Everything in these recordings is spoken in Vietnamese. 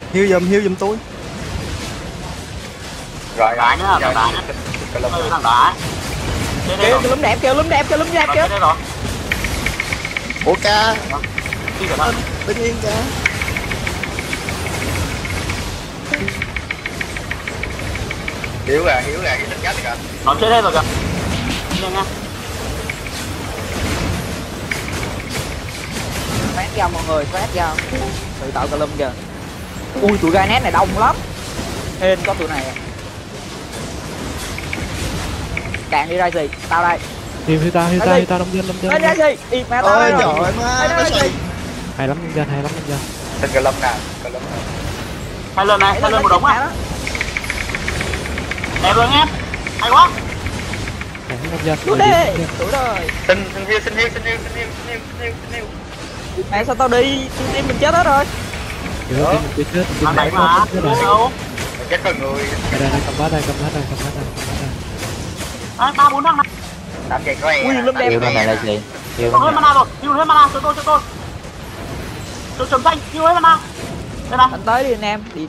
Hiêu giùm tôi. Rồi đá nhá, rồi đá nhá. cái lông Thằng đá. Kêu cái lúm đẹp kìa. Đây rồi. Ủa ca Đi cẩn thận. tự nhiên ca. Hiếu ra cái đánh chết kìa. Nó chết hết rồi kìa. Nhanh nha. Phát ra mọi người, phát ra. Tự tạo cái lúm kìa. Ui tụi gai nét này đông lắm. Hên có tụi này. Càng đi ra gì? Tao đây. Hiêu ta đông dân. Đi ra gì? Đi mẹ tao đây rồi. Má Hay lắm nhân dân. Tên cái lông nào, cái lông nào. Hai lần này, hai lần một đống à. Đẹp rồi em. Hay quá. Nông dân. Tụi đi. Tụi rồi. Xin hiếu. Mẹ sao tao đi? Team mình chết hết rồi. Thằng này mà. Đâu? Chết con người. Đây cầm bát đây. 3 4 thằng này. Làm gì có em. Ui lúm đẹp. Hiêu con này là gì? Hiêu Hết mana rồi. Hiu hết mana cho tôi. Tôi chấm xanh, hiu hết mana. Đây này. Anh tới đi anh em. Đi.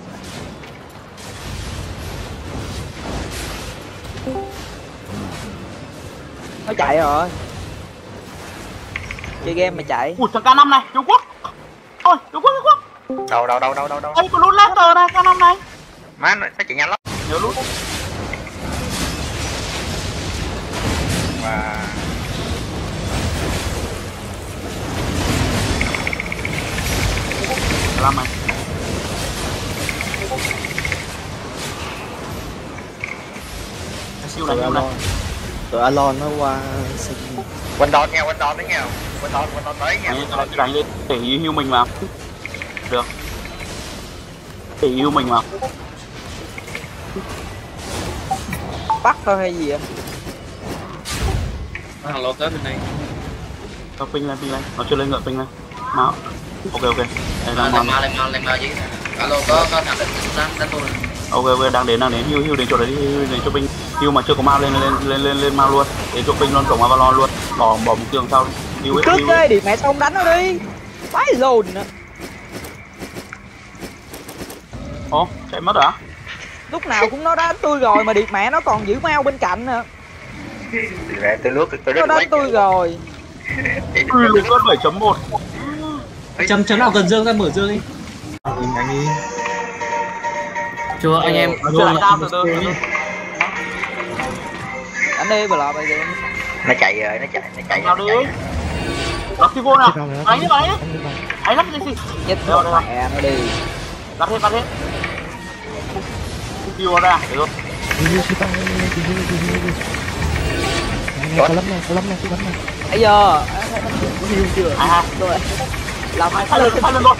Nó chạy rồi. Chơi game mà chạy. Ui thằng K5 này, Trung Quốc. Ôi, Trung Quốc. Đâu. Ê, có lút Leicester này, K5 này. Má nó chạy nhanh lắm. Nhớ lút. Và K5 này. Siêu này. tụi Alon nó qua quanh đòn đấy nha. Quanh đòn tới nha. Đánh đi, để hiu mình vào. Được. Để hiu mình vào. Bắt thôi hay gì vậy? Thằng lô tới bên này. Nó ping lên. Nó chưa lên ngựa ping lên. Nào. Ok. Đây đang Lên mau gì? Alo có thằng đánh tôi. Ok, đang đến hiu đến chỗ đấy, hiu đến chỗ ping. Hiu mà chưa có ma lên ma luôn. Đến chỗ ping luôn, cổng Avalon luôn. Bỏ mục tiêu sau đi. Hiu hết. Cướp đi, đi mẹ xong đánh nó đi. Phải dồn nữa. Ồ, chạy mất hả? Lúc nào cũng nó đánh tôi rồi mà điệp mẹ nó còn giữ mau bên cạnh nữa. Mẹ tôi lướt Nó đánh tôi rồi. Lượt cân 7.1. Chấm nào gần dương ra mở dương đi. Chưa anh em Chưa đánh tao từ từ. Đánh đi bà lọ bây giờ. nó chạy rồi. Nào đi. Lắc cái vô nào. Đánh đi. Hãy lắc cái gì? Chết Đâu, rồi đâu. mẹ nó đi. Bắt hết. Kêu ra, được không? Có lắm này, Bây giờ hiu chưa? Hai. Rồi. Làm Hai lần rồi.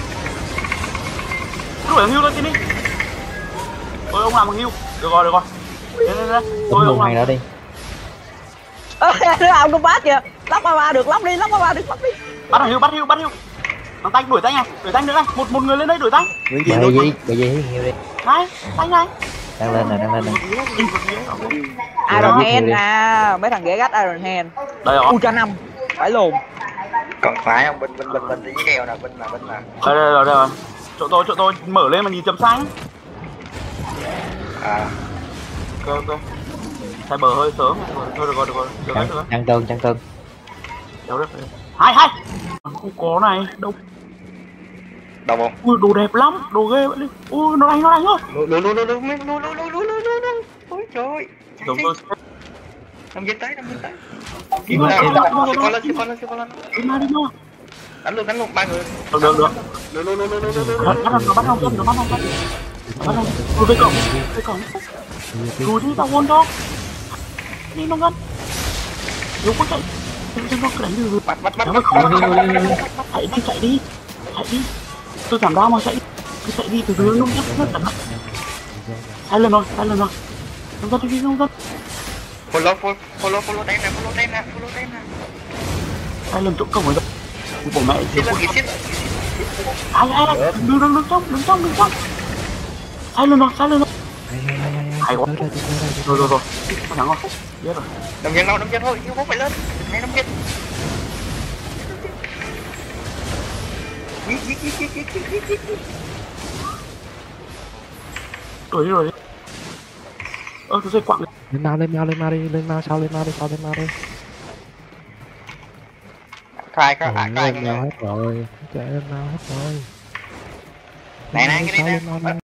Đuổi hiu lên đi. Tôi ông làm bằng hiu. Được rồi. Đây. Tôi ông làm. đó đi. Nó ao con bát kìa. Lắp ba được, lắp đi. Bắt hiu. Thằng Tanh đuổi Tanh nữa này. Một người lên đây đuổi Tanh. Bởi vì hiêu đi. Này, Tanh này. Đang lên này. Iron Hand à, mấy thằng ghẻ gắt Iron Hand. Đây rồi. Ultra 5. Phải lùn. Còn phải không? Bên với keo nè, bên mà. Đây rồi. Chỗ tôi mở lên mà nhìn chấm xanh. À. Ok. Sai bờ hơi sớm. Thôi được rồi. Trăng tương. Đâu đấy. Hai. Không có này, đâu. Đâu không? Ui đồ đẹp lắm, đồ ghê vậy đi. Ui nó đánh thôi. Lùi. Ôi trời. Đúng rồi. Năm giây tới. Đi Con lên. Đi mà. Đánh luôn 3 người. Được. Lùi. Bắt không. Lùi về cổng. Lùi đi, tao hôn cho. Đi nó ngân. Nếu có chạy. Nó cứ đánh được. Bắt. Chạy đi. Tôi giảm đau mà chạy đi từ từ luôn nhá. Hai lần rồi. Nông dân đi. Follow tem nè. Hai lần trộm cổng rồi. Của mẹ Xít lên. Ai đứng trong. Hai lần rồi. Hay quá. Rồi. Thắng rồi. Biết rồi. Nông dân thôi, yêu phải lên. Này nông dân. Giết. đuổi đi rồi. Cái dây quặng này. lên mau đi, lên mau sau lên mau đi. khai Trời khai ơi, khai mau hết rồi, chạy lên mau hết rồi. này này cái Sau đi lên mau nè đi.